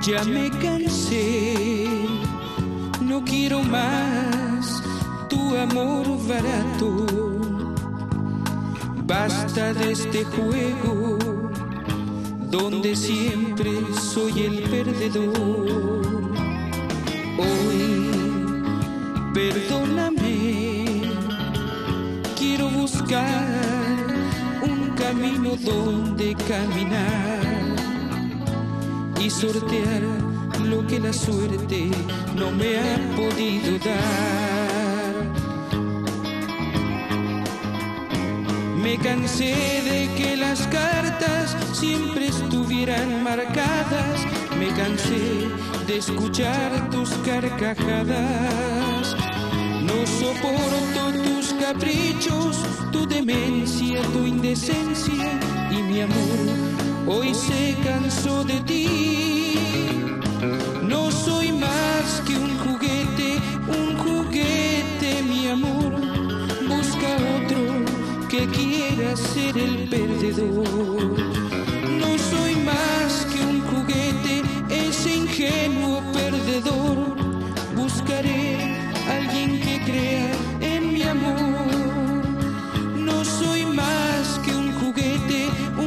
Ya me cansé, no quiero más tu amor barato. Basta de este juego donde siempre soy el perdedor. Hoy, perdóname, quiero buscar un camino donde caminar y sortear lo que la suerte no me ha podido dar. Me cansé de que las cartas siempre estuvieran marcadas. Me cansé de escuchar tus carcajadas. No soporto tus caprichos, tu demencia, tu indecencia, y mi amor hoy se cansó de ti. No soy más que un juguete, mi amor. Busca otro que quiera ser el perdedor. No soy más que un juguete, ese ingenuo perdedor. Buscaré alguien que crea en mi amor. No soy más que un juguete,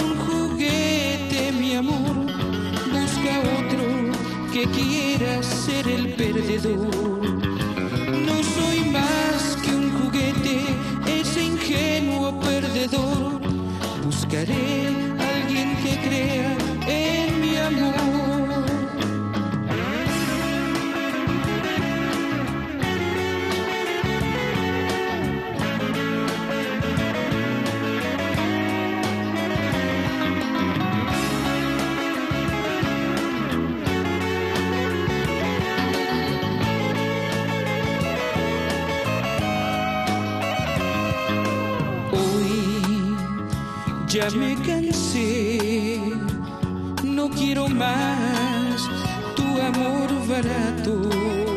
mi amor. Busca otro que quiera ser el perdedor. No soy más que un juguete, ese ingenuo perdedor. Buscaré alguien que crea en mi amor. Ya me cansé, no quiero más tu amor barato.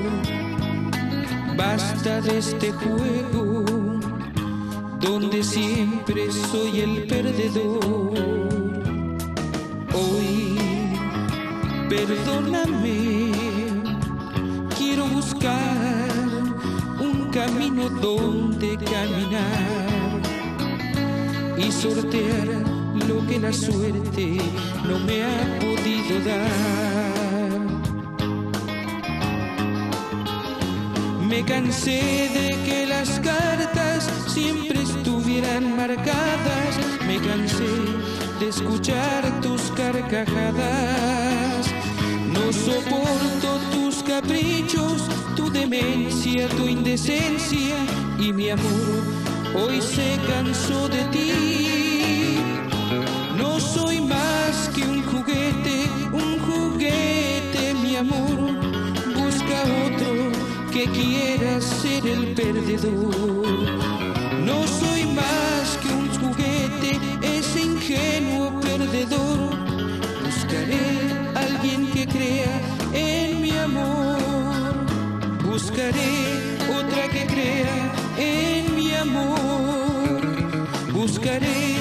Basta de este juego donde siempre soy el perdedor. Hoy, perdóname, quiero buscar un camino donde caminar y sortear lo que la suerte no me ha podido dar. Me cansé de que las cartas siempre estuvieran marcadas. Me cansé de escuchar tus carcajadas. No soporto tus caprichos, tu demencia, tu indecencia, y mi amor hoy se cansó de ti. No soy más que un juguete, mi amor. Busca otro que quiera ser el perdedor. No soy más que un juguete, ese ingenuo perdedor. Buscaré alguien que crea en mi amor. Buscaré otra que crea en mi amor. Buscaré